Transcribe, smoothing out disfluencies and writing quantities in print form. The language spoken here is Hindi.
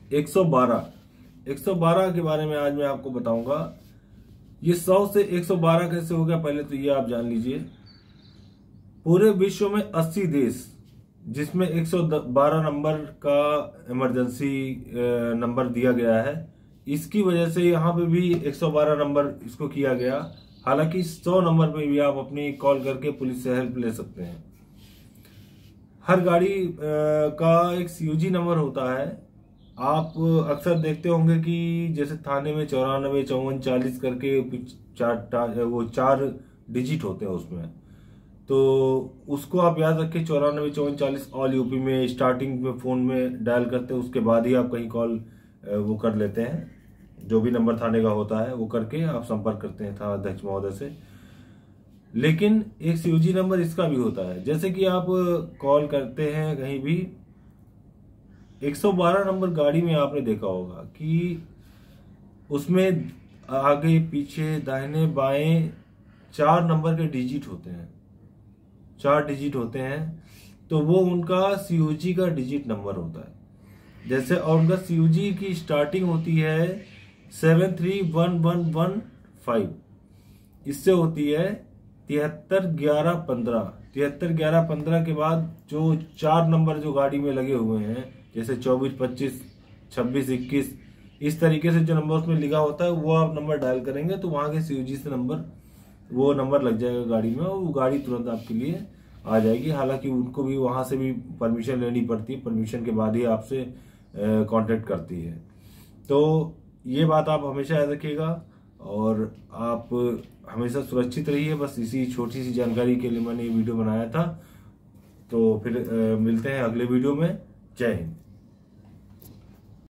112 के बारे में आज मैं आपको बताऊंगा। ये 100 से 112 कैसे हो गया, पहले तो ये आप जान लीजिए। पूरे विश्व में 80 देश जिसमें 112 नंबर का इमरजेंसी नंबर दिया गया है, इसकी वजह से यहाँ पे भी 112 नंबर इसको किया गया। हालांकि 100 नंबर पे भी आप अपनी कॉल करके पुलिस से हेल्प ले सकते हैं। हर गाड़ी का एक CUG नंबर होता है। आप अक्सर देखते होंगे कि जैसे थाने में 94, 54, 40 करके वो 4 डिजिट होते हैं उसमें, तो उसको आप याद रखें। 94, 54, 40 ऑल यूपी में स्टार्टिंग में फोन में डायल करते हैं, उसके बाद ही आप कहीं कॉल वो कर लेते हैं। जो भी नंबर थाने का होता है वो करके आप संपर्क करते हैं थाना अध्यक्ष महोदय से। लेकिन एक CUG नंबर इसका भी होता है। जैसे कि आप कॉल करते हैं कहीं भी, 112 नंबर गाड़ी में आपने देखा होगा कि उसमें आगे पीछे दाहिने बाएं 4 नंबर के डिजिट होते हैं, 4 डिजिट होते हैं। तो वो उनका CUG का डिजिट नंबर होता है। जैसे और उनका CUG की स्टार्टिंग होती है 73115, इससे होती है 731115। 731115 के बाद जो 4 नंबर जो गाड़ी में लगे हुए हैं, जैसे 24, 25, 26, 21, इस तरीके से जो नंबर उसमें लिखा होता है वो आप नंबर डायल करेंगे तो वहां के CUG से वो नंबर लग जाएगा गाड़ी में, और वो गाड़ी तुरंत आपके लिए आ जाएगी। हालांकि उनको भी वहां से भी परमिशन लेनी पड़ती है, परमिशन के बाद ही आपसे कांटेक्ट करती है। तो ये बात आप हमेशा याद रखिएगा और आप हमेशा सुरक्षित रहिए। बस इसी छोटी सी जानकारी के लिए मैंने ये वीडियो बनाया था। तो फिर मिलते हैं अगले वीडियो में। जय हिंद।